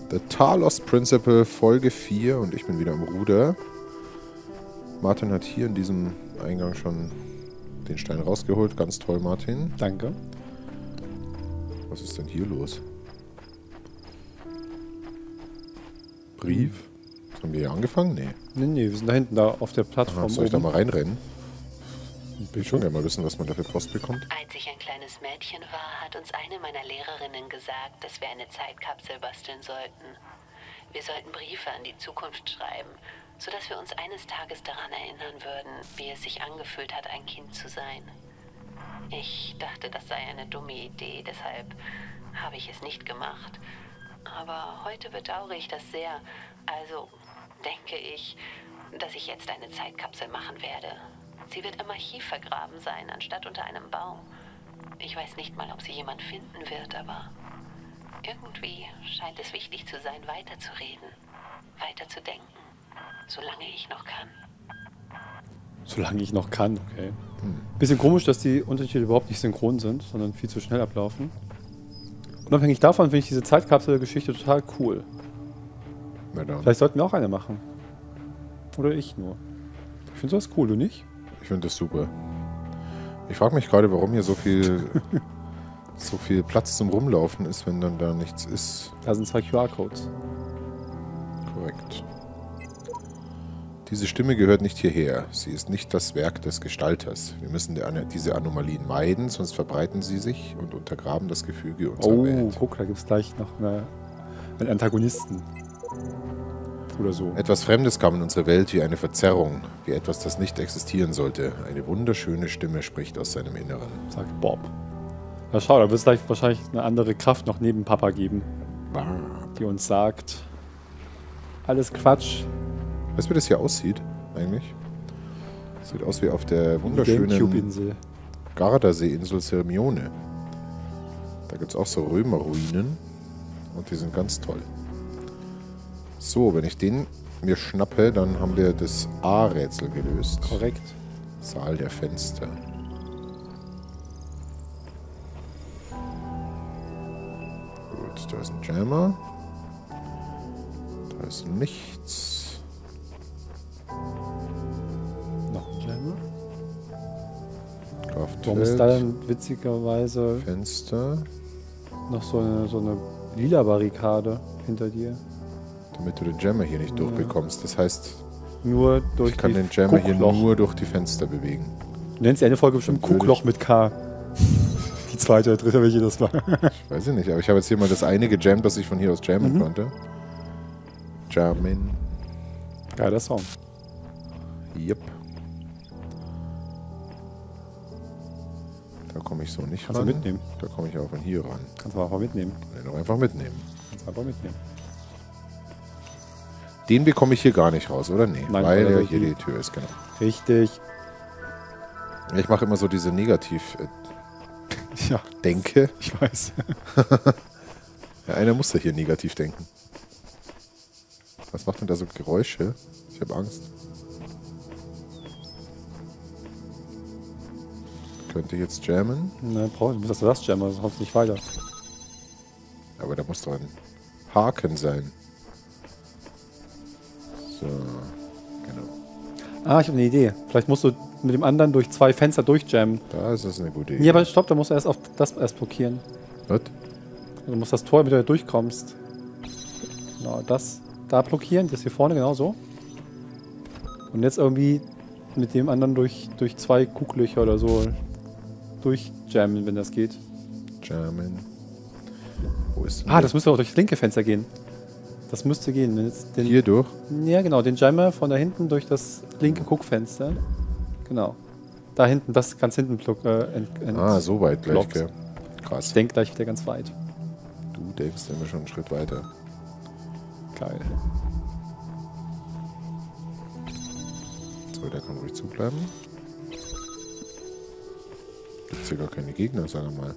The Talos Principle, Folge 4 und ich bin wieder am Ruder. Martin hat hier in diesem Eingang schon den Stein rausgeholt. Ganz toll, Martin. Danke. Was ist denn hier los? Brief? Haben wir hier angefangen? Nee. Nee, wir sind da hinten da auf der Plattform. Soll ich da oben. mal reinrennen? Ich will schon gerne mal wissen, was man da für Post bekommt. Als ich ein kleines Mädchen war, hat uns eine meiner Lehrerinnen gesagt, dass wir eine Zeitkapsel basteln sollten. Wir sollten Briefe an die Zukunft schreiben, sodass wir uns eines Tages daran erinnern würden, wie es sich angefühlt hat, ein Kind zu sein. Ich dachte, das sei eine dumme Idee, deshalb habe ich es nicht gemacht. Aber heute bedauere ich das sehr. Also denke ich, dass ich jetzt eine Zeitkapsel machen werde. Sie wird im Archiv vergraben sein, anstatt unter einem Baum. Ich weiß nicht mal, ob sie jemand finden wird, aber irgendwie scheint es wichtig zu sein, weiterzureden, weiterzudenken, solange ich noch kann. Solange ich noch kann, okay. Bisschen komisch, dass die Unterschiede überhaupt nicht synchron sind, sondern viel zu schnell ablaufen. Unabhängig davon finde ich diese Zeitkapsel-Geschichte total cool. Na dann. Vielleicht sollten wir auch eine machen. Oder ich nur. Ich finde sowas cool, du nicht? Ich finde das super. Ich frage mich gerade, warum hier so viel Platz zum Rumlaufen ist, wenn dann da nichts ist. Da sind 2 QR-Codes. Korrekt. Diese Stimme gehört nicht hierher. Sie ist nicht das Werk des Gestalters. Wir müssen diese Anomalien meiden, sonst verbreiten sie sich und untergraben das Gefüge unserer Welt. Guck, da gibt es gleich noch einen Antagonisten. Oder so. Etwas Fremdes kam in unsere Welt wie eine Verzerrung, wie etwas, das nicht existieren sollte. Eine wunderschöne Stimme spricht aus seinem Inneren. Sagt Bob. Na schau, da wird es gleich wahrscheinlich eine andere Kraft noch neben Papa geben, die uns sagt, alles Quatsch. Weißt du, wie das hier aussieht, eigentlich? Sieht aus wie auf der wunderschönen Gamecube-Insel. Gardasee-Insel Sirmione. Da gibt es auch so Römerruinen und die sind ganz toll. So, wenn ich den mir schnappe, dann haben wir das A-Rätsel gelöst. Korrekt. Saal der Fenster. Gut, da ist ein Jammer. Da ist nichts. Noch ein Jammer. Kraftfeld. Warum ist da dann witzigerweise Fenster. noch so eine lila Barrikade hinter dir? Damit du den Jammer hier nicht durchbekommst. Das heißt, Nur durch ich kann die den Jammer hier Guckloch. nur durch die Fenster bewegen. Du nennst die eine Folge bestimmt Natürlich. Kuckloch mit K. Die zweite oder dritte, welche das war. Weiß ich nicht, aber ich habe jetzt hier mal das eine gejammt, das ich von hier aus jammen konnte. Jammin. Geiler Song. Yep. Da komme ich so nicht Kannst du ran. mitnehmen. Da komme ich auch von hier ran. Kannst du einfach mitnehmen. Kann ich doch einfach mitnehmen. Kannst du einfach mitnehmen. Den bekomme ich hier gar nicht raus, oder? Nee, Nein, weil weil ja er hier die- die Tür ist, genau. Richtig. Ich mache immer so diese Ja, Negativ-Denke. ich weiß. Ja, einer muss da hier negativ denken. Was macht denn da so Geräusche? Ich habe Angst. Könnte ich jetzt jammen, Ne, du musst das jammen, sonst kommst du nicht weiter. aber da muss doch ein Haken sein. So, genau. Ah, ich habe eine Idee. Vielleicht musst du mit dem anderen durch 2 Fenster durchjammen. Da ist das eine gute Idee. Nee, aber stopp, da musst du erst auf das erst blockieren. Was? Du musst das Tor, damit du da durchkommst. Genau, das da blockieren, das hier vorne, genau so. Und jetzt irgendwie mit dem anderen durch 2 Gucklöcher oder so durchjammen, wenn das geht. Jammen. Wo ist denn Ah, das müsste auch durch das linke Fenster gehen. Das müsste gehen. Wenn jetzt den, hier durch? ja, genau, den Jammer von da hinten durch das linke Guckfenster. Genau. Da hinten, das ganz hinten So weit gleich, blockt. gell? Krass. Ich denke gleich wieder ganz weit. Du denkst immer schon einen Schritt weiter. Geil. So, der kann ruhig zubleiben. Gibt es hier gar keine Gegner, sagen wir mal.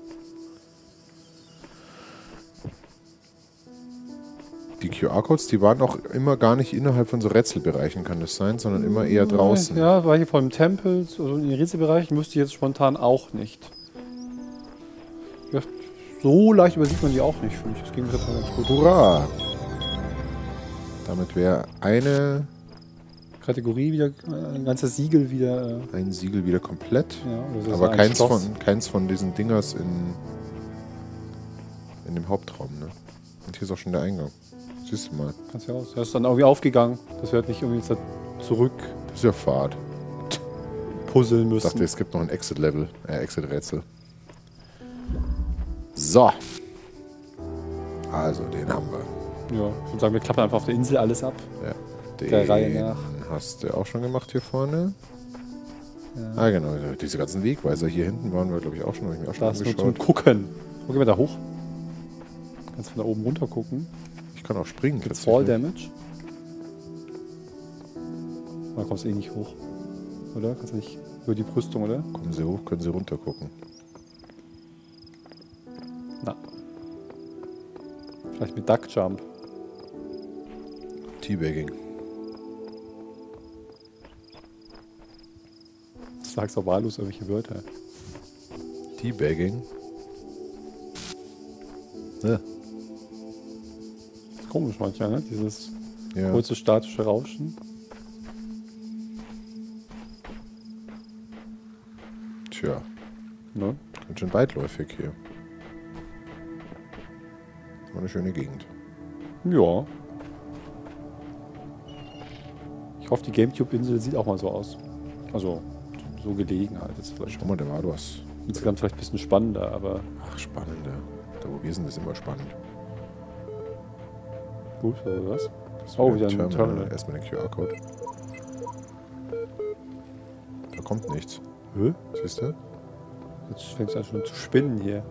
Die QR-Codes, die waren auch immer gar nicht innerhalb von so Rätselbereichen, kann das sein, sondern immer eher draußen. Ja, war hier vor dem Tempel, also in den Rätselbereichen wüsste ich jetzt spontan auch nicht. Ja, so leicht übersieht man die auch nicht, finde ich. Das ging jetzt mal ganz gut. Hurra! Damit wäre eine... Kategorie wieder, ein ganzes Siegel wieder. Ein Siegel wieder komplett. Ja, oder so aber ein Schloss. keins von diesen Dingers in dem Hauptraum. Ne? Und hier ist auch schon der Eingang. Siehst du mal. Kannst ja aus. Er ist dann irgendwie aufgegangen. Das wird nicht irgendwie jetzt zurück Das ist ja Fahrt. puzzeln Ich müssen. dachte, es gibt noch ein Exit-Level. Exit-Rätsel. So. Also, den haben wir. Ja, ich würde sagen, wir klappen einfach auf der Insel alles ab. Ja. Der Reihe nach. Hast du auch schon gemacht hier vorne? Ja. Ah, genau. Diese ganzen Wegweiser hier hinten waren wir, glaube ich, auch schon. Habe ich mir auch schon Da ist nur zum angeschaut. Gucken. Wo gehen wir da hoch? Kannst von da oben runter gucken. Ich kann auch springen. Gibt's tatsächlich. Fall Damage? Da kommst du eh nicht hoch. Oder? Kannst du nicht über die Brüstung, oder? Kommen Sie hoch, können Sie runter gucken. Na. Vielleicht mit Duck Jump. Teabagging. Du sagst auch wahllos irgendwelche Wörter. Teabagging. Ja. Ist komisch manchmal, ne? Dieses Ja. kurze statische Rauschen. Tja, Ne? ganz schön weitläufig hier. War eine schöne Gegend. Ja. Ich hoffe, die Gamecube-Insel sieht auch mal so aus. Also, so gelegen halt. Das ist vielleicht Schau mal, da war was. insgesamt vielleicht ein bisschen spannender, aber Ach, spannender. Da wo wir sind, ist immer spannend. gut, oder was? Das Oh, wieder wieder ein Terminal. Erstmal den QR-Code. Da kommt nichts. Hä? Siehst du? Jetzt fängt es an schon zu spinnen hier.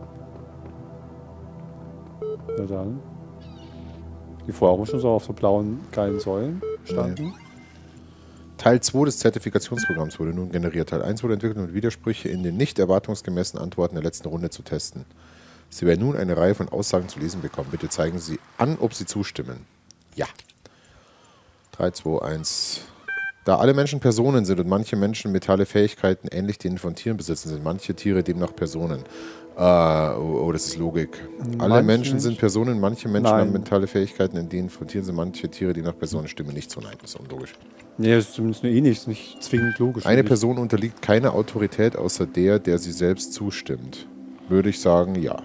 Na dann. Die vorher auch schon so auf so blauen, geilen Säulen standen. Teil 2 des Zertifikationsprogramms wurde nun generiert. Teil 1 wurde entwickelt, um Widersprüche in den nicht erwartungsgemäßen Antworten der letzten Runde zu testen. Sie werden nun eine Reihe von Aussagen zu lesen bekommen. Bitte zeigen Sie an, ob Sie zustimmen. Ja. 3, 2, 1. Da alle Menschen Personen sind und manche Menschen mentale Fähigkeiten ähnlich denen von Tieren besitzen, sind manche Tiere demnach Personen. Oh, das ist Logik. Alle Manche Menschen sind Personen, manche Menschen Nein. haben mentale Fähigkeiten, in denen von Tieren sind manche Tiere demnach Personen. Stimme nicht so. Nein, das ist unlogisch. Nee, das ist zumindest nur eh nicht, ist nicht zwingend logisch. Eine finde ich. Person unterliegt keiner Autorität außer der sie selbst zustimmt. Würde ich sagen, ja.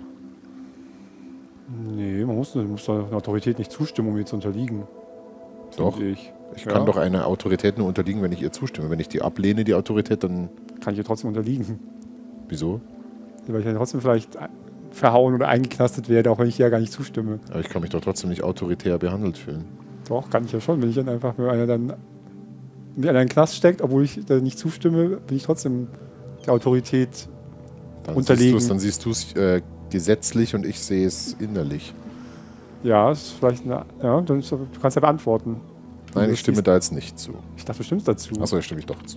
Nee, man muss doch einer Autorität nicht zustimmen, um ihr zu unterliegen. Doch. Finde Ich, Ich kann doch einer Autorität nur unterliegen, wenn ich ihr zustimme. Wenn ich die ablehne, die Autorität, dann Kann ich ihr trotzdem unterliegen. wieso? Weil ich dann trotzdem vielleicht verhauen oder eingeknastet werde, auch wenn ich ihr gar nicht zustimme. Aber ich kann mich doch trotzdem nicht autoritär behandelt fühlen. Doch, kann ich ja schon. Wenn ich dann einfach mit einer dann in einen Knast steckt, obwohl ich da nicht zustimme, bin ich trotzdem der Autorität Dann unterlegen. siehst du es gesetzlich und ich sehe es innerlich. Ja, ist vielleicht eine, ja, dann ist, du kannst ja beantworten. Nein, Du ich stimme siehst- da jetzt nicht zu. Ich dachte, du stimmst dazu. Achso, da stimme ich doch zu.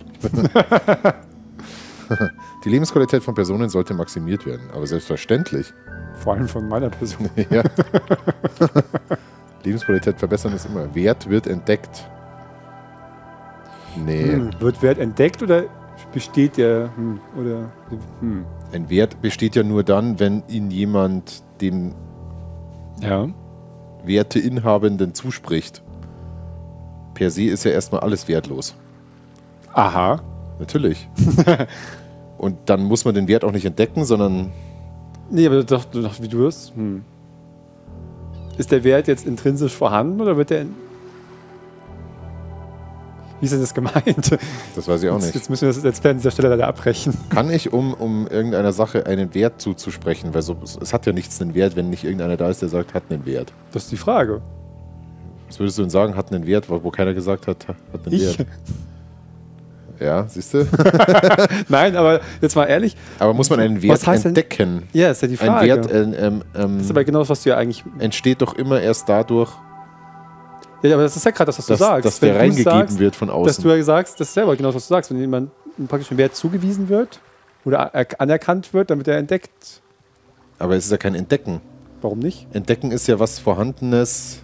Die Lebensqualität von Personen sollte maximiert werden, aber selbstverständlich. Vor allem von meiner Person. Ja. Lebensqualität verbessern ist immer. Wert wird entdeckt. Nee. Wird Wert entdeckt oder besteht der? Oder Ein Wert besteht ja nur dann, wenn ihn jemand dem Ja. Werteinhabenden zuspricht. Per se ist ja erstmal alles wertlos. Aha. Natürlich. Und dann muss man den Wert auch nicht entdecken, sondern Nee, aber doch, wie du wirst. Ist der Wert jetzt intrinsisch vorhanden oder wird der. Wie ist denn das gemeint? das weiß ich auch nicht. Jetzt müssen wir das jetzt an dieser Stelle leider abbrechen. Kann ich, um irgendeiner Sache einen Wert zuzusprechen, weil so, es hat ja nichts einen Wert, wenn nicht irgendeiner da ist, der sagt, hat einen Wert. Das ist die Frage. Was würdest du denn sagen, hat einen Wert, wo keiner gesagt hat, hat einen Ich. Wert? Ja, siehst du? Nein, aber jetzt mal ehrlich. Aber muss man einen Wert Was heißt denn- entdecken? Ja, ist ja die Ein Frage. Wert das ist aber genau das, was du ja eigentlich. entsteht doch immer erst dadurch, Ja, aber das ist ja gerade das, was du dass, sagst. dass der Wenn du reingegeben sagst, wird von Dass außen. du ja sagst, das ist selber genau das, was du sagst. Wenn jemand praktisch ein Wert zugewiesen wird oder anerkannt wird, dann wird er entdeckt. Aber es ist ja kein Entdecken. Warum nicht? Entdecken ist ja was Vorhandenes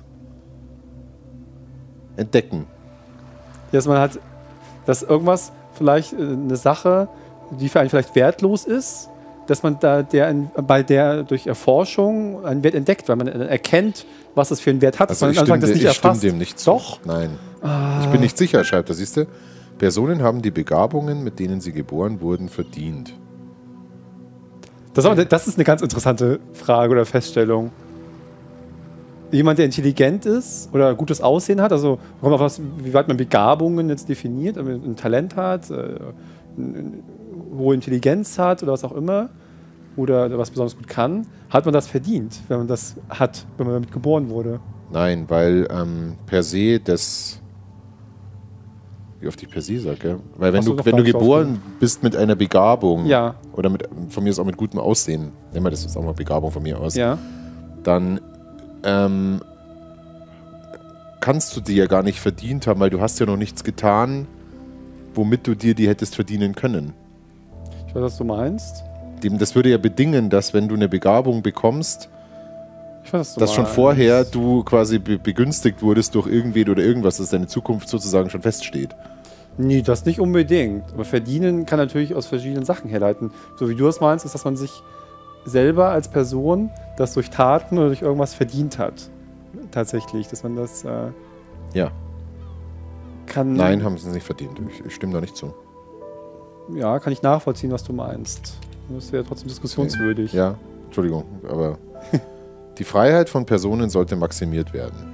entdecken. Dass man hat, dass irgendwas vielleicht eine Sache, die für einen vielleicht wertlos ist, dass man da bei der durch Erforschung einen Wert entdeckt, weil man erkennt, was es für einen Wert hat. Also dass man ich stimme dem nicht zu. Doch? Nein. Ich bin nicht sicher, schreibt er. Siehst du? Personen haben die Begabungen, mit denen sie geboren wurden, verdient. Das ist eine ganz interessante Frage oder Feststellung. Jemand, der intelligent ist oder gutes Aussehen hat, also kommt auf was, wie weit man Begabungen jetzt definiert, ein Talent hat, eine hohe Intelligenz hat oder was auch immer, oder was besonders gut kann, hat man das verdient, wenn man das hat, wenn man damit geboren wurde? Nein, weil per se das... Wie oft ich per se sage, ja? Weil wenn du geboren bist mit einer Begabung oder von mir aus auch mit gutem Aussehen, nehmen wir das jetzt auch mal Begabung von mir aus, dann kannst du die ja gar nicht verdient haben, weil du hast ja noch nichts getan, womit du dir die hättest verdienen können. Ich weiß, was du meinst. Das würde ja bedingen, dass wenn du eine Begabung bekommst, dass schon vorher du quasi begünstigt wurdest durch irgendwen oder irgendwas, dass deine Zukunft sozusagen schon feststeht. Nee, das nicht unbedingt. Aber verdienen kann natürlich aus verschiedenen Sachen herleiten. So wie du es meinst, ist, dass man sich selber als Person das durch Taten oder durch irgendwas verdient hat. Tatsächlich, dass man das kann... Nein, haben sie nicht verdient. Ich stimme da nicht zu. Ja, kann ich nachvollziehen, was du meinst. Das wäre trotzdem diskussionswürdig. Ja, Entschuldigung, aber die Freiheit von Personen sollte maximiert werden.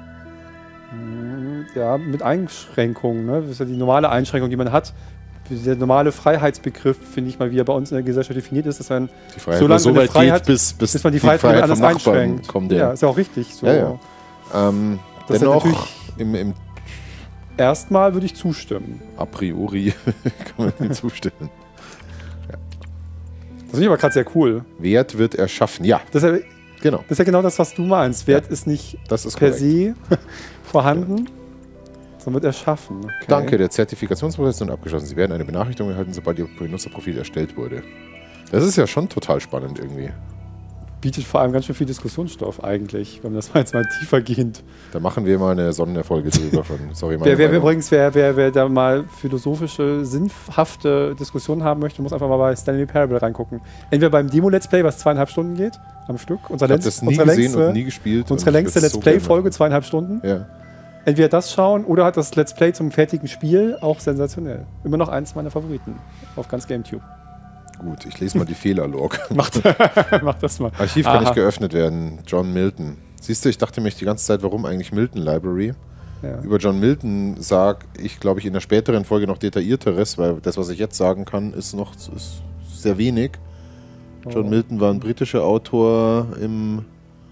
Ja, mit Einschränkungen. Ne? Das ist ja die normale Einschränkung, die man hat. Der normale Freiheitsbegriff, finde ich mal, wie er bei uns in der Gesellschaft definiert ist, dass man die Freiheit so weit geht, bis man die Freiheit von anders einschränkt. Kommt ja, ist ja auch richtig so. Ja. Dennoch, im erstmal würde ich zustimmen. A priori kann man nicht zustimmen. Das finde ich aber gerade sehr cool. Wert wird erschaffen, ja. Das ist ja, genau. Das ist ja genau das, was du meinst. Wert ist nicht per se vorhanden, sondern wird erschaffen. Okay. Danke, der Zertifikationsprozess ist nun abgeschlossen. Sie werden eine Benachrichtigung erhalten, sobald Ihr Benutzerprofil erstellt wurde. Das ist ja schon total spannend irgendwie. Bietet vor allem ganz schön viel Diskussionsstoff eigentlich, wenn das mal jetzt mal tiefergehend. Da machen wir mal eine Sonderfolge drüber von. Sorry, wer da mal philosophische, sinnhafte Diskussionen haben möchte, muss einfach mal bei Stanley Parable reingucken. Entweder beim Demo-Let's Play, was 2,5 Stunden geht am Stück. Ich habe das nie gesehen und nie gespielt. Unsere längste Let's Play-Folge, 2,5 Stunden. Ja. Entweder das schauen oder hat das Let's Play zum fertigen Spiel, auch sensationell. Immer noch eins meiner Favoriten auf ganz GameTube. Gut, ich lese mal die Fehlerlog. Mach das mal. Archiv kann nicht geöffnet werden. John Milton. Siehst du, ich dachte mich die ganze Zeit, warum eigentlich Milton Library? Ja. Über John Milton sage ich, glaube ich, in der späteren Folge noch detaillierteres, weil das, was ich jetzt sagen kann, ist sehr wenig. John Milton war ein britischer Autor im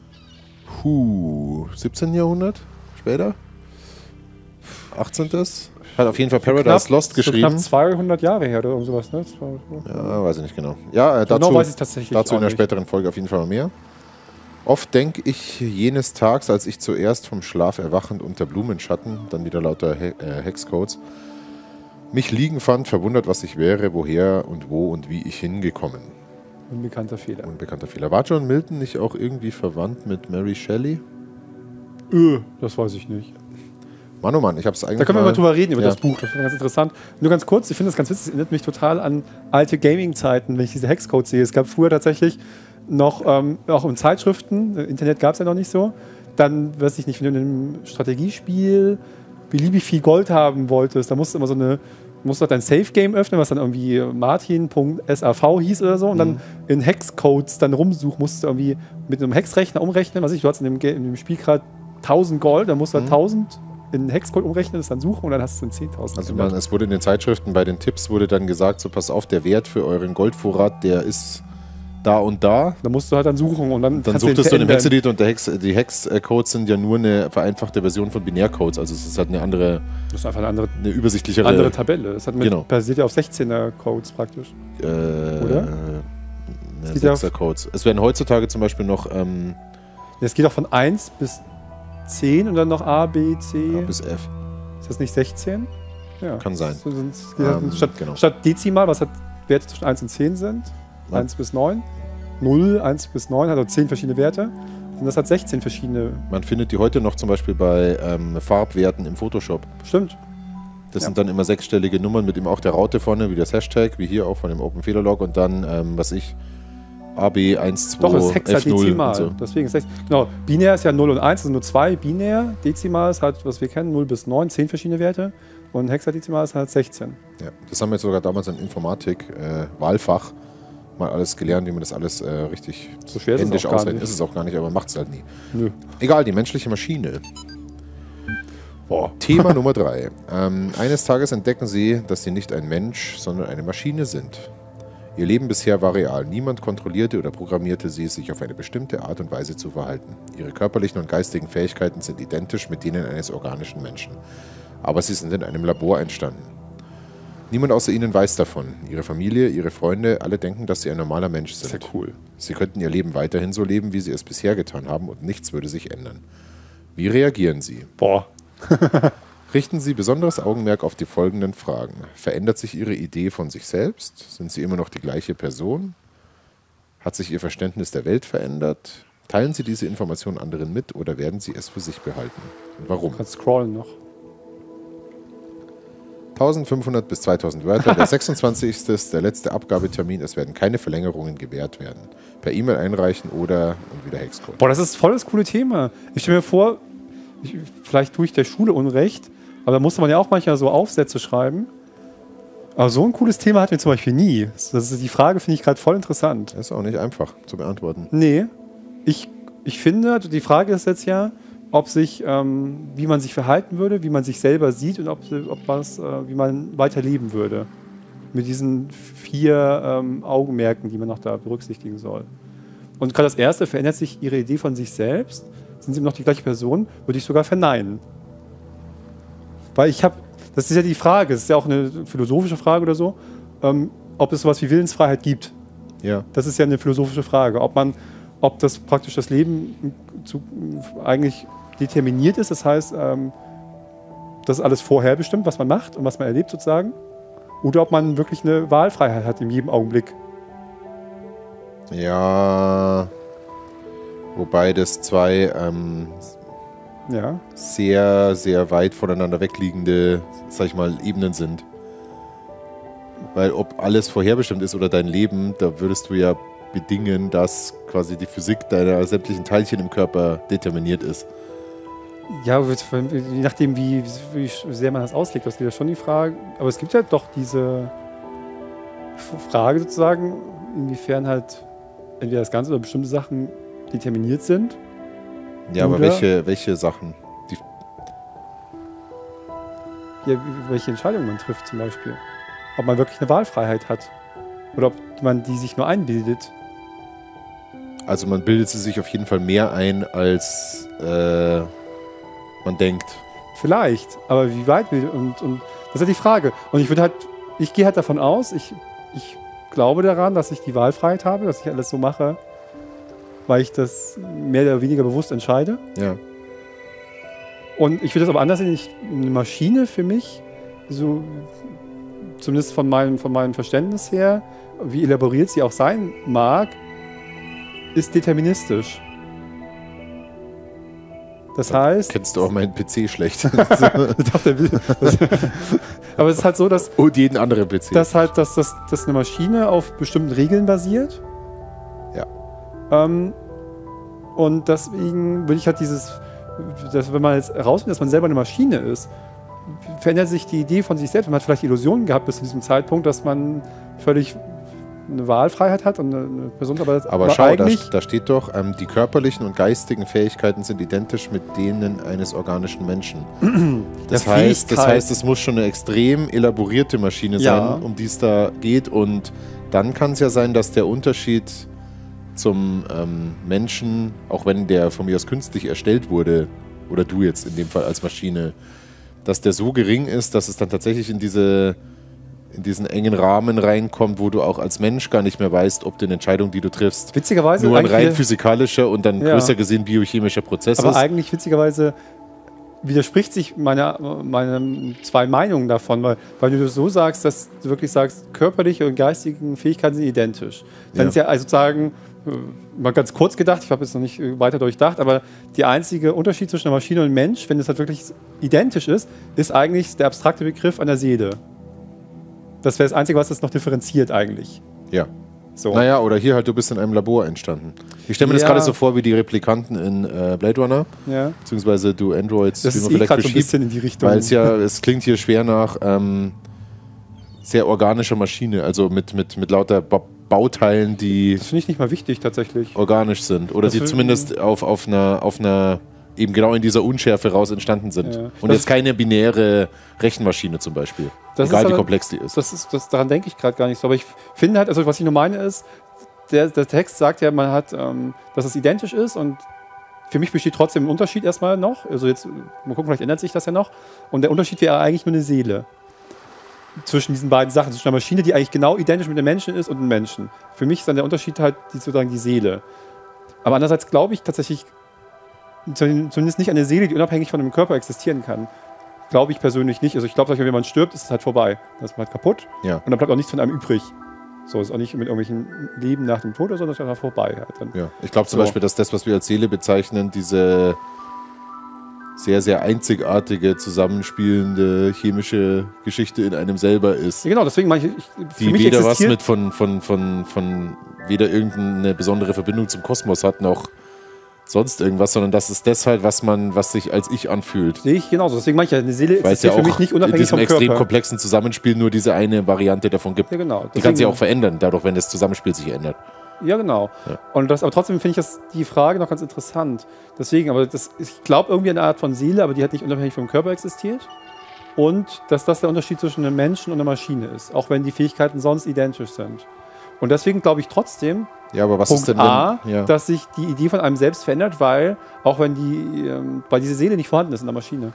17. Jahrhundert? Später? 18. Hat auf jeden Fall Paradise Lost geschrieben. Knapp 200 Jahre her oder sowas, ne? Ja, weiß ich nicht genau. Ja, dazu weiß ich tatsächlich dazu in der späteren Folge auf jeden Fall mehr. Oft denke ich jenes Tags, als ich zuerst vom Schlaf erwachend unter Blumenschatten, dann wieder lauter Hexcodes, mich liegen fand, verwundert, was ich wäre, woher und wo und wie ich hingekommen. Unbekannter Fehler. Unbekannter Fehler. War John Milton nicht auch irgendwie verwandt mit Mary Shelley? Das weiß ich nicht. Mann, oh Mann, ich hab's eigentlich. Da können wir mal drüber reden, über das Buch. Das finde ich ganz interessant. Nur ganz kurz, ich finde das ganz witzig, es erinnert mich total an alte Gaming-Zeiten, wenn ich diese Hexcodes sehe. Es gab früher tatsächlich noch auch in Zeitschriften, Internet gab es ja noch nicht so. Dann, weiß ich nicht, wenn du in einem Strategiespiel beliebig viel Gold haben wolltest, da musst du immer musst du dein Safe-Game öffnen, was dann irgendwie Martin.sav hieß oder so, und dann in Hexcodes dann rumsuchen, musst du irgendwie mit einem Hexrechner umrechnen. Was ich, du hast in dem Spiel gerade 1000 Gold, dann musst du 1000 in Hexcode umrechnen, das dann suchen und dann hast du in 10.000. Also es wurde in den Zeitschriften, bei den Tipps wurde dann gesagt, so pass auf, der Wert für euren Goldvorrat, der ist da und da. Da musst du halt dann suchen und dann suchtest du in dem Hexedit und die Hexcodes sind ja nur eine vereinfachte Version von Binärcodes, also es ist halt eine andere, das ist einfach eine übersichtlichere andere Tabelle. Das hat basiert ja auf 16er Codes praktisch. Oder? 6er Codes. Es werden heutzutage zum Beispiel noch es geht auch von 1 bis 10 und dann noch A, B, C. A bis F. Ist das nicht 16? Ja. Kann sein. Statt Dezimal, was hat Werte zwischen 1 und 10 sind, 1 bis 9. 0, 1 bis 9 hat auch 10 verschiedene Werte. Und das hat 16 verschiedene. Man findet die heute noch zum Beispiel bei Farbwerten im Photoshop. Stimmt. Das sind dann immer 6-stellige Nummern mit eben auch der Raute vorne, wie das Hashtag, wie hier auch von dem Open Fehlerlog und dann, AB12, Doch, es ist hexadezimal. F0 und so. Deswegen ist genau. Binär ist ja 0 und 1, also nur 2 binär. Dezimal ist halt, was wir kennen, 0 bis 9, 10 verschiedene Werte. Und hexadezimal ist halt 16. Ja, das haben wir sogar damals in Informatik, Wahlfach, mal alles gelernt, wie man das alles richtig So schwer ist es händisch auch gar ausrechnet. nicht. Ist es auch gar nicht, aber man macht es halt nie. Nö. Egal, die menschliche Maschine. Thema Nummer 3. Eines Tages entdecken sie, dass sie nicht ein Mensch, sondern eine Maschine sind. Ihr Leben bisher war real. Niemand kontrollierte oder programmierte sie, sich auf eine bestimmte Art und Weise zu verhalten. Ihre körperlichen und geistigen Fähigkeiten sind identisch mit denen eines organischen Menschen. Aber sie sind in einem Labor entstanden. Niemand außer ihnen weiß davon. Ihre Familie, ihre Freunde, alle denken, dass sie ein normaler Mensch sind. Sehr cool. Sie könnten ihr Leben weiterhin so leben, wie sie es bisher getan haben, und nichts würde sich ändern. Wie reagieren sie? Boah. Richten Sie besonderes Augenmerk auf die folgenden Fragen. Verändert sich Ihre Idee von sich selbst? Sind Sie immer noch die gleiche Person? Hat sich Ihr Verständnis der Welt verändert? Teilen Sie diese Information anderen mit oder werden Sie es für sich behalten? Und warum? Du kannst scrollen noch. 1500 bis 2000 Wörter. Der 26. ist der letzte Abgabetermin. Es werden keine Verlängerungen gewährt werden. Per E-Mail einreichen oder und wieder Hexcode. Boah, das ist voll das coole Thema. Ich stelle mir vor, vielleicht tue ich der Schule Unrecht, aber da musste man ja auch manchmal so Aufsätze schreiben. Aber so ein cooles Thema hatten wir zum Beispiel nie. Das ist, die Frage finde ich gerade voll interessant. Das ist auch nicht einfach zu beantworten. Nee, ich finde, die Frage ist jetzt ja, ob sich, wie man sich verhalten würde, wie man sich selber sieht und wie man weiterleben würde. Mit diesen 4 Augenmerken, die man noch da berücksichtigen soll. Und gerade das erste, verändert sich Ihre Idee von sich selbst? Sind Sie immer noch die gleiche Person? Würde ich sogar verneinen. Weil das ist ja die Frage, das ist ja auch eine philosophische Frage oder so, ob es sowas wie Willensfreiheit gibt. Ja. Das ist ja eine philosophische Frage. Ob das praktisch das Leben eigentlich determiniert ist, das heißt, das ist alles vorherbestimmt, was man macht und was man erlebt sozusagen, oder ob man wirklich eine Wahlfreiheit hat in jedem Augenblick. Ja, wobei das 2 Ja. sehr, sehr weit voneinander wegliegende, sag ich mal, Ebenen sind. Weil ob alles vorherbestimmt ist oder dein Leben, da würdest du ja bedingen, dass quasi die Physik deiner sämtlichen Teilchen im Körper determiniert ist. Ja, je nachdem, wie sehr man das auslegt, das ist wieder schon die Frage. Aber es gibt ja doch diese Frage sozusagen, inwiefern halt entweder das Ganze oder bestimmte Sachen determiniert sind. Ja, aber Oder- welche Sachen? Ja, welche Entscheidungen man trifft zum Beispiel. Ob man wirklich eine Wahlfreiheit hat. Oder ob man die sich nur einbildet. Also man bildet sie sich auf jeden Fall mehr ein, als man denkt. Vielleicht, aber wie weit und das ist ja die Frage. Und ich gehe halt davon aus, ich glaube daran, dass ich die Wahlfreiheit habe, dass ich alles so mache, weil ich das mehr oder weniger bewusst entscheide. Ja. Und ich würde das aber anders sehen, eine Maschine für mich, so zumindest von meinem Verständnis her, wie elaboriert sie auch sein mag, ist deterministisch. Das heißt... Kennst du auch meinen PC schlecht. Doch, der will. Aber es ist halt so, dass Und jeden anderen PC. dass eine Maschine auf bestimmten Regeln basiert. Ja. Und deswegen würde ich halt wenn man jetzt herausfindet, dass man selber eine Maschine ist, verändert sich die Idee von sich selbst. Man hat vielleicht Illusionen gehabt bis zu diesem Zeitpunkt, dass man völlig eine Wahlfreiheit hat und eine Person, Aber schau, eigentlich da steht doch, die körperlichen und geistigen Fähigkeiten sind identisch mit denen eines organischen Menschen. Das heißt, es muss schon eine extrem elaborierte Maschine Ja. sein, um die es da geht. Und dann kann es ja sein, dass der Unterschied zum Menschen, auch wenn der von mir aus künstlich erstellt wurde, oder du jetzt in dem Fall als Maschine, dass der so gering ist, dass es dann tatsächlich in diesen engen Rahmen reinkommt, wo du auch als Mensch gar nicht mehr weißt, ob eine Entscheidung, die du triffst, witzigerweise nur ein eigentlich rein physikalischer und dann Ja. größer gesehen biochemischer Prozess aber ist. eigentlich witzigerweise widerspricht sich meine 2 Meinungen davon, weil du das so sagst, dass du wirklich sagst, körperliche und geistige Fähigkeiten sind identisch. Dann Ja. ist ja also sozusagen, mal ganz kurz gedacht, ich habe jetzt noch nicht weiter durchdacht, aber der einzige Unterschied zwischen einer Maschine und einem Mensch, wenn es halt wirklich identisch ist eigentlich der abstrakte Begriff einer Seele. Das wäre das Einzige, was das noch differenziert eigentlich. Ja. So. Naja, oder hier halt, du bist in einem Labor entstanden. Ich stelle mir das gerade so vor wie die Replikanten in Blade Runner, beziehungsweise du Androids, das ist gerade so ein bisschen in die Richtung. Weil es klingt hier schwer nach sehr organischer Maschine, also mit lauter Bauteilen, die das finde ich nicht mal wichtig tatsächlich. Organisch sind oder die zumindest auf einer eben genau in dieser Unschärfe raus entstanden sind. Ja. Und jetzt keine binäre Rechenmaschine zum Beispiel. Egal wie komplex die ist. Daran denke ich gerade gar nicht so. Aber ich finde halt, also was ich nur meine ist, der Text sagt ja, man hat, dass es identisch ist und für mich besteht trotzdem ein Unterschied erstmal noch. Also jetzt, mal gucken, vielleicht ändert sich das ja noch. Und der Unterschied wäre eigentlich nur eine Seele. Zwischen diesen beiden Sachen, zwischen einer Maschine, die eigentlich genau identisch mit einem Menschen ist und einem Menschen. Für mich ist dann der Unterschied halt sozusagen die Seele. Aber andererseits glaube ich tatsächlich zumindest nicht an eine Seele, die unabhängig von einem Körper existieren kann. Glaube ich persönlich nicht. Also ich glaube, wenn jemand stirbt, ist es halt vorbei. Dann ist man halt kaputt und dann bleibt auch nichts von einem übrig. So ist auch nicht mit irgendwelchen Leben nach dem Tod oder so, das ist einfach vorbei. Halt dann. Ja. Ich glaube zum Beispiel, dass das, was wir als Seele bezeichnen, diese sehr, sehr einzigartige, zusammenspielende chemische Geschichte in einem selber ist. Ja, genau, deswegen meine ich, die weder was mit von weder irgendeine besondere Verbindung zum Kosmos hat, noch sonst irgendwas, sondern das ist das halt, was sich als Ich anfühlt. Sehe ich genauso. Deswegen meine ich ja, eine Seele ist ja für mich nicht unabhängig vom Körper. In diesem extrem komplexen Zusammenspiel nur diese eine Variante davon gibt. Ja, genau. Die kann sich auch verändern, dadurch, wenn das Zusammenspiel sich ändert. Ja, genau. Ja. Aber trotzdem finde ich die Frage noch ganz interessant. Deswegen, ich glaube irgendwie an eine Art von Seele, aber die hat nicht unabhängig vom Körper existiert. Und dass das der Unterschied zwischen einem Menschen und einer Maschine ist, auch wenn die Fähigkeiten sonst identisch sind. Und deswegen glaube ich trotzdem, ja, aber was Punkt ist denn, dass sich die Idee von einem selbst verändert, weil diese Seele nicht vorhanden ist in der Maschine.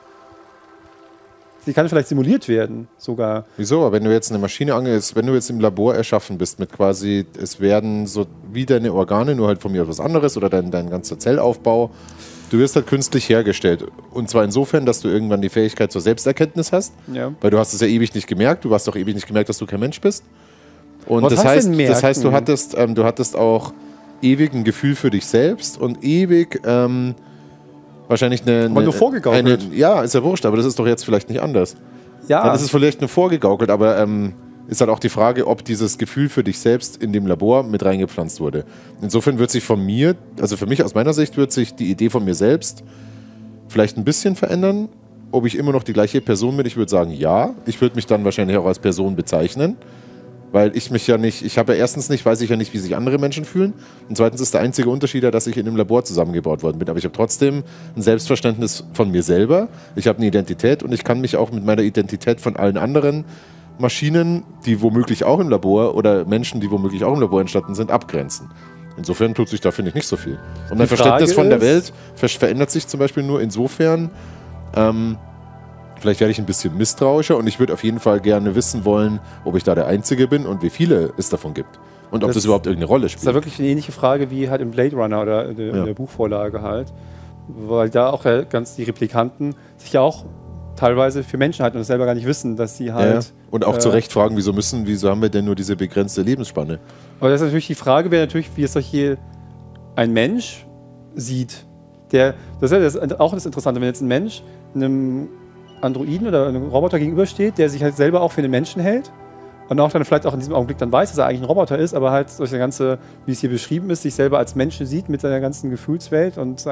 Sie kann vielleicht simuliert werden, sogar. Wieso? Aber wenn du jetzt eine Maschine angehst, wenn du jetzt im Labor erschaffen bist mit quasi, es werden so wie deine Organe, nur halt von mir etwas anderes oder dein ganzer Zellaufbau, du wirst halt künstlich hergestellt. Und zwar insofern, dass du irgendwann die Fähigkeit zur Selbsterkenntnis hast, weil du hast es ja ewig nicht gemerkt, du hast auch ewig nicht gemerkt, dass du kein Mensch bist. Und das heißt, du hattest auch ewig ein Gefühl für dich selbst und ewig wahrscheinlich aber nur vorgegaukelt. Ja, ist ja wurscht, aber das ist doch jetzt vielleicht nicht anders. Ja. Dann ist es vielleicht nur vorgegaukelt, aber ist halt auch die Frage, ob dieses Gefühl für dich selbst in dem Labor mit reingepflanzt wurde. Insofern wird sich von mir, also für mich aus meiner Sicht, wird sich die Idee von mir selbst vielleicht ein bisschen verändern. Ob ich immer noch die gleiche Person bin, ich würde sagen, ja. Ich würde mich dann wahrscheinlich auch als Person bezeichnen. Weil ich mich ja nicht, weiß ich ja nicht, wie sich andere Menschen fühlen. Und zweitens ist der einzige Unterschied ja, dass ich in einem Labor zusammengebaut worden bin. Aber ich habe trotzdem ein Selbstverständnis von mir selber. Ich habe eine Identität und ich kann mich auch mit meiner Identität von allen anderen Maschinen, die womöglich auch im Labor oder Menschen, die womöglich auch im Labor entstanden sind, abgrenzen. Insofern tut sich da, finde ich, nicht so viel. Und mein Verständnis von der Welt verändert sich zum Beispiel nur insofern, vielleicht werde ich ein bisschen misstrauischer und ich würde auf jeden Fall gerne wissen wollen, ob ich da der Einzige bin und wie viele es davon gibt. Und ob das überhaupt irgendeine Rolle spielt. Das ist ja wirklich eine ähnliche Frage wie halt im Blade Runner oder in der Buchvorlage halt. Weil da auch die Replikanten sich ja auch teilweise für Menschen halten und das selber gar nicht wissen, dass sie halt... Ja. Und auch zu Recht fragen, wieso haben wir denn nur diese begrenzte Lebensspanne? Aber das ist natürlich die Frage, wäre natürlich, wie es hier ein Mensch sieht. Das ist auch das Interessante, wenn jetzt ein Mensch einem Androiden oder einem Roboter gegenübersteht, der sich halt selber auch für den Menschen hält und auch dann vielleicht auch in diesem Augenblick dann weiß, dass er eigentlich ein Roboter ist, aber halt durch das Ganze, wie es hier beschrieben ist, sich selber als Menschen sieht mit seiner ganzen Gefühlswelt und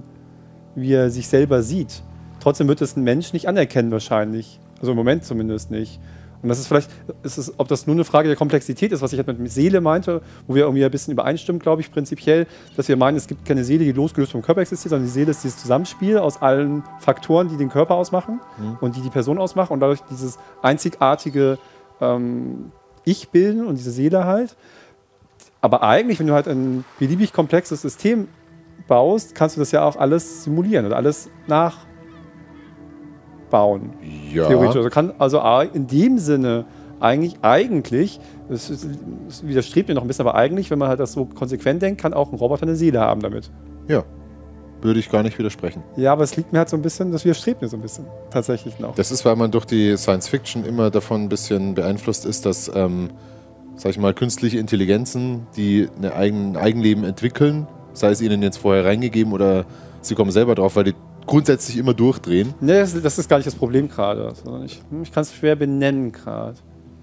wie er sich selber sieht. Trotzdem wird es ein Mensch nicht anerkennen wahrscheinlich. Also im Moment zumindest nicht. Und das ist vielleicht, ob das nur eine Frage der Komplexität ist, was ich halt mit Seele meinte, wo wir irgendwie ein bisschen übereinstimmen, glaube ich, prinzipiell, dass wir meinen, es gibt keine Seele, die losgelöst vom Körper existiert, sondern die Seele ist dieses Zusammenspiel aus allen Faktoren, die den Körper ausmachen und die Person ausmachen und dadurch dieses einzigartige Ich bilden und diese Seele halt. Aber eigentlich, wenn du halt ein beliebig komplexes System baust, kannst du das ja auch alles simulieren oder alles nachbauen. Ja. Theoretisch. Also kann in dem Sinne eigentlich, es widerstrebt mir noch ein bisschen, aber eigentlich, wenn man halt das so konsequent denkt, kann auch ein Roboter eine Seele haben damit. Ja, würde ich gar nicht widersprechen. Ja, aber es liegt mir halt so ein bisschen, das widerstrebt mir so ein bisschen, tatsächlich noch. Das ist, weil man durch die Science Fiction immer davon ein bisschen beeinflusst ist, dass, sag ich mal, künstliche Intelligenzen, die ein Eigenleben entwickeln, sei es ihnen jetzt vorher reingegeben oder sie kommen selber drauf, weil die grundsätzlich immer durchdrehen. Nee, das ist gar nicht das Problem gerade. Ich kann es schwer benennen gerade.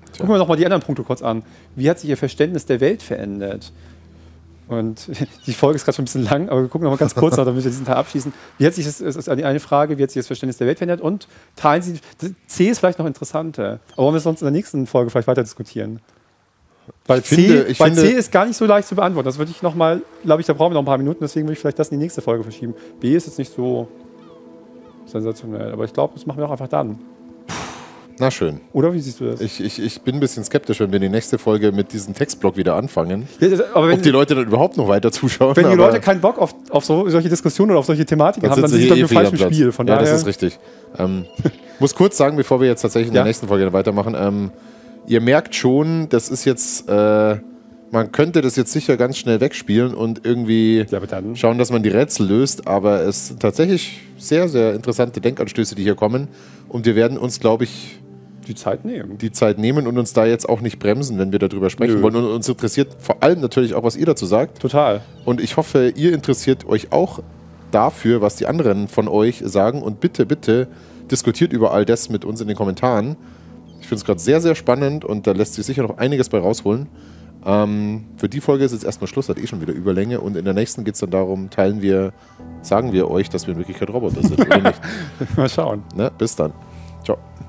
Gucken wir noch mal die anderen Punkte kurz an. Wie hat sich Ihr Verständnis der Welt verändert? Und die Folge ist gerade schon ein bisschen lang, aber wir gucken noch mal ganz kurz nach, damit wir diesen Teil abschließen. Wie hat sich das ist eine Frage, wie hat sich das Verständnis der Welt verändert? Und teilen Sie, C ist vielleicht noch interessanter, aber wollen wir es sonst in der nächsten Folge vielleicht weiter diskutieren? Weil C ist gar nicht so leicht zu beantworten. Das würde ich noch mal, glaube ich, da brauchen wir noch ein paar Minuten, deswegen würde ich vielleicht das in die nächste Folge verschieben. B ist jetzt nicht so sensationell, aber ich glaube, das machen wir auch einfach dann. Na schön. Oder wie siehst du das? Ich bin ein bisschen skeptisch, wenn wir die nächste Folge mit diesem Textblock wieder anfangen. Ja, aber ob die Leute dann überhaupt noch weiter zuschauen. Wenn die Leute keinen Bock auf solche Diskussionen oder auf solche Thematiken haben, dann sind sie im falschen Spiel. Von daher. Das ist richtig. Muss kurz sagen, bevor wir jetzt tatsächlich in der nächsten Folge weitermachen, ihr merkt schon, das ist jetzt, man könnte das jetzt sicher ganz schnell wegspielen und irgendwie schauen, dass man die Rätsel löst, aber es sind tatsächlich sehr, sehr interessante Denkanstöße, die hier kommen und wir werden uns, glaube ich, die Zeit nehmen und uns da jetzt auch nicht bremsen, wenn wir darüber sprechen wollen. Und uns interessiert vor allem natürlich auch, was ihr dazu sagt. Total. Und ich hoffe, ihr interessiert euch auch dafür, was die anderen von euch sagen. Und bitte, bitte diskutiert über all das mit uns in den Kommentaren. Ich finde es gerade sehr, sehr spannend und da lässt sich sicher noch einiges bei rausholen. Für die Folge ist jetzt erstmal Schluss, hat schon wieder Überlänge. Und in der nächsten geht es dann darum, sagen wir euch, dass wir in Wirklichkeit Roboter sind oder nicht. Mal schauen. Ne? Bis dann. Ciao.